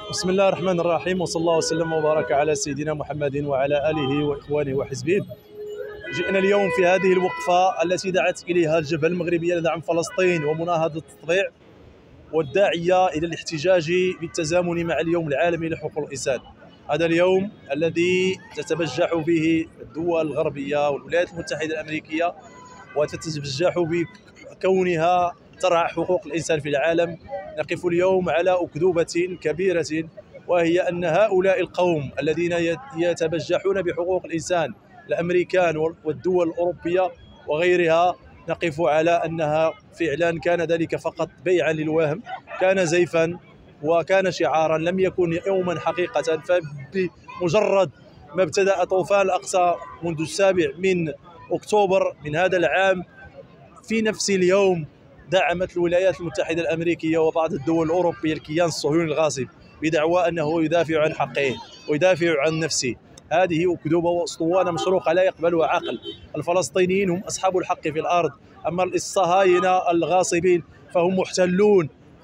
بسم الله الرحمن الرحيم، وصلى الله وسلم وبارك على سيدنا محمد وعلى آله وإخوانه وحزبه. جئنا اليوم في هذه الوقفة التي دعت إليها الجبهة المغربية لدعم فلسطين ومناهضة التطبيع، والداعية إلى الاحتجاج بالتزامن مع اليوم العالمي لحقوق الإنسان. هذا اليوم الذي تتبجح به الدول الغربية والولايات المتحدة الأمريكية، وتتبجح بكونها ترعى حقوق الإنسان في العالم. نقف اليوم على أكذوبة كبيرة، وهي أن هؤلاء القوم الذين يتبجحون بحقوق الإنسان، الأمريكان والدول الأوروبية وغيرها، نقف على أنها فعلا كان ذلك فقط بيعا للوهم، كان زيفا وكان شعارا، لم يكن يوما حقيقة. فبمجرد ما ابتدأ طوفان الأقصى منذ 7 من أكتوبر من هذا العام، في نفس اليوم دعمت الولايات المتحدة الأمريكية وبعض الدول الأوروبية الكيان الصهيوني الغاصب بدعوى أنه يدافع عن حقه ويدافع عن نفسه. هذه أكذوبة وأسطوانة مشروقة لا يقبلها عقل. الفلسطينيين هم أصحاب الحق في الأرض، أما الصهاينة الغاصبين فهم محتلون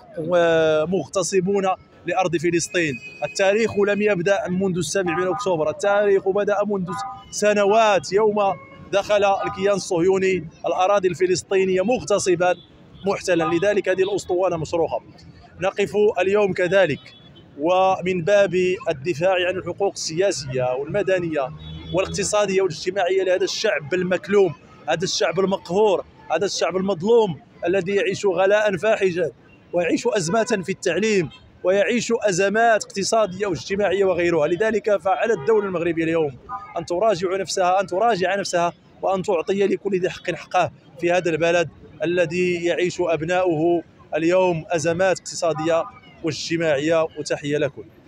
ومغتصبون لأرض فلسطين. التاريخ لم يبدأ منذ 7 من أكتوبر، التاريخ بدأ منذ سنوات، يوم دخل الكيان الصهيوني الأراضي الفلسطينية مغتصبا محتلا. لذلك هذه الأسطوانة مشروخة. نقف اليوم كذلك ومن باب الدفاع عن الحقوق السياسية والمدنية والاقتصادية والاجتماعية لهذا الشعب المكلوم، هذا الشعب المقهور، هذا الشعب المظلوم الذي يعيش غلاء فاحشا ويعيش أزمات في التعليم ويعيش أزمات اقتصادية واجتماعية وغيرها. لذلك فعلى الدولة المغربية اليوم أن تراجع نفسها وأن تعطي لكل ذي حق حقه في هذا البلد الذي يعيش أبناؤه اليوم أزمات اقتصادية واجتماعية. وتحية لكم.